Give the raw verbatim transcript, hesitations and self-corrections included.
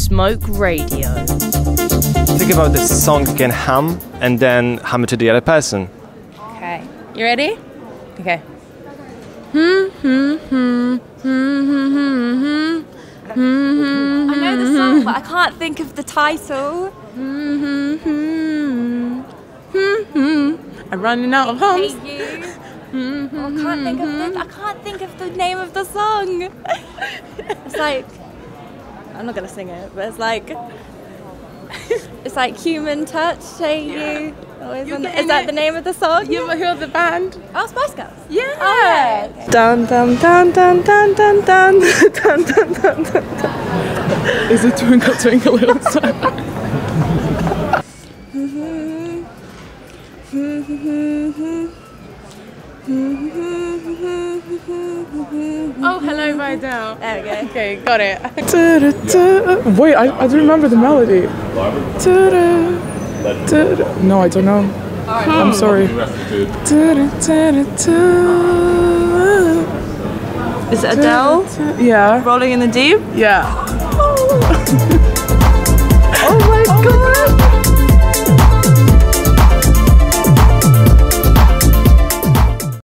Smoke Radio. Think about the song you can hum and then hum it to the other person. Okay, you ready? Okay. I know the song, but I can't think of the title. I'm running out of hums. Hey you. Oh, I can't think of the. I can't think of the name of the song. It's like, I'm not gonna sing it, but it's like, it's like Human Touch. Hey you. Always on the, is that the name of the song? You ever hear the band? Oh, Spice Girls. Yeah. Oh, okay. Dun dun dun dun dun dun dun dun dun dun dun. Is it Twinkle Twinkle Little Star? Oh, hello, Vidal. There we go. Okay, got it. Wait, I, I don't remember the melody. No, I don't know. I'm sorry. Is it Adele? Yeah. Rolling in the Deep? Yeah.